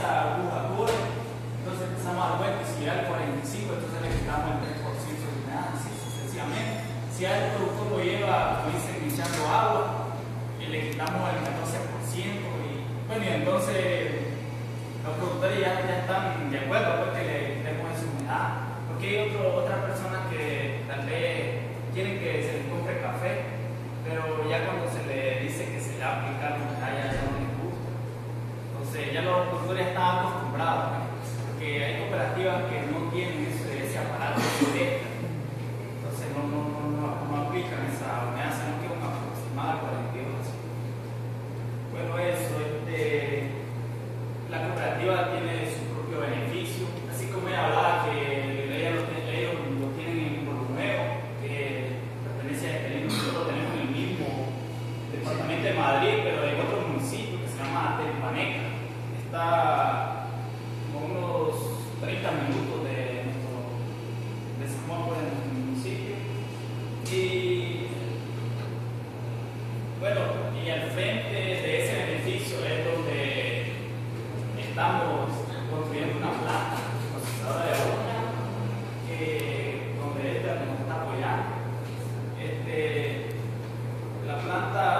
esa aguja corre, entonces empezamos a dar vuelta y si llega al 45, entonces le quitamos el 3% de humedad, así sucesivamente. Si ya el productor lo lleva, como dicen, echando agua, y le quitamos el 14%, y bueno, y entonces los productores ya están de acuerdo porque le quitemos esa humedad. Porque hay otras personas que tal vez quieren que se les compre café, pero ya cuando se le dice que se le va a aplicar la humedad ya no les gusta. Entonces ya los productores están acostumbrados, ¿no? Porque hay cooperativas que no tienen ese aparato directo, entonces no aplican esa humedad, sino que es una aproximada 42. Bueno, eso, la cooperativa tiene su propio beneficio, así como ella hablaba que ellos lo tienen en Bolumeo, que pertenece a este, nosotros lo tenemos en el mismo departamento de Madrid, pero en otro municipio que se llama Telpaneca. Está como unos 30 minutos de San Juan, por el municipio. Y bueno, y al frente de ese beneficio es donde estamos construyendo una planta procesadora de agua, donde esta nos está apoyando. La planta